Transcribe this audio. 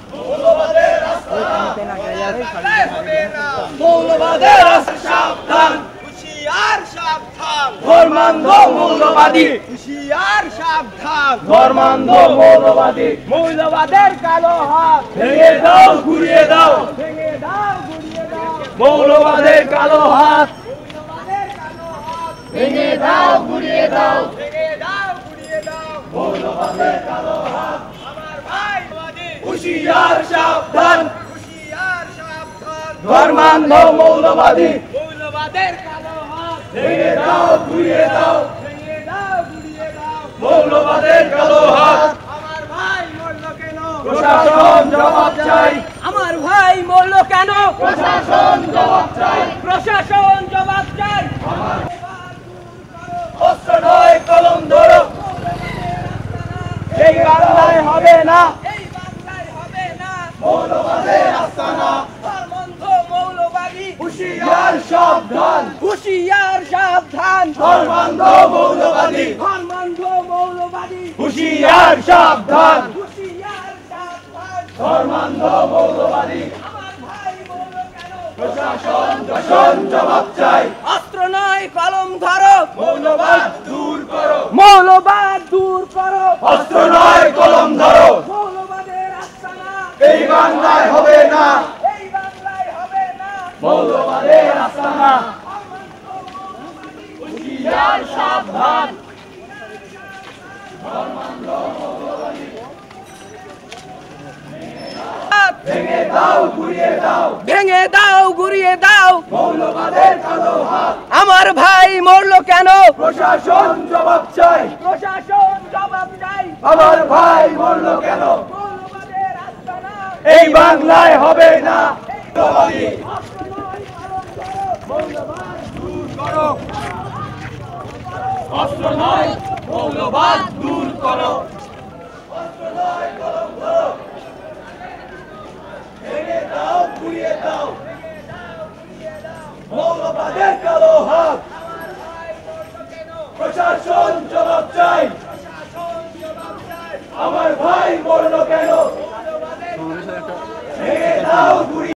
মৌলবাদের সাবধান, হুঁশিয়ার সাবধান, ধর্মান্ধ মৌলবাদী, হুঁশিয়ার সাবধান, ধর্মান্ধ মৌলবাদী, মৌলবাদের কালো হাত ভেঙে দাও, ঘুরিয়ে দাও, ভেঙে দাও, ঘুরিয়ে দাও, মৌলবাদের কালো হাত ভেঙে দাও, ঘুরিয়ে দাও, ভেঙে দাও, ঘুরিয়ে দাও, মৌলবাদের কালো হাত। আমার ভাই হুঁশিয়ার সাবধান, হুঁশিয়ার সাবধান, ধর্মান্ধ মৌলবাদী, মৌলবাদের কালো হাত ভেঙে দাও, ঘুরিয়ে দাও, ভেঙে দাও, ঘুরিয়ে দাও, মৌলবাদের কালো হাত। আমার ভাই মরল কেন? প্রশাসন জবাব চাই। আমার ভাই মরল কেন? প্রশাসন জবাব চাই, প্রশাসন জবাব চাই। অস্ত্র নয় কলম ধরো, এই বাংলায় হবে না, এই বাংলায় হবে না মৌলবাদের আস্তানা, ধর্মান্ধ মৌলবাদী, হুঁশিয়ার সাবধান, হুঁশিয়ার সাবধান, ধর্মান্ধ মৌলবাদী, ধর্মান্ধ মৌলবাদী, হুঁশিয়ার সাবধান, হুঁশিয়ার সাবধান, ধর্মান্ধ মৌলবাদী। আমার ভাই মরল কেন? প্রশাসন জবাব চাই। অস্ত্র নয় কলম ধরো, মৌলবাদ দূর করো, মৌলবাদ দূর করো, অস্ত্র নয় কলম ধরো, মৌলবাদের আস্তানা এই বাংলায় হবে না, এই বাংলায় হবে না মৌলবাদের আস্তানা। হুঁশিয়ার সাবধান, ভেঙে দাও, ঘুরিয়ে দাও, ভেঙে দাও, ঘুরিয়ে দাও, মৌলবাদের কালো হাত। আমার ভাই মরল কেন? প্রশাসন জবাব চাই, প্রশাসন জবাব চাই। আমার ভাই মরল কেন? মৌলবাদের আস্তানা এই বাংলায় হবে না, মৌলবাদ দূর করো, অস্ত্র নয় মৌলবাদ দূর করো, অস্ত্র নয় কলম ধরো, ভেঙে দাও, ঘুরিয়ে দাও, মৌলবাদের কালো হাত। প্রশাসন জবাব চাই, আমার ভাই মরল কেন? ভেঙে দাও, ঘুরিয়ে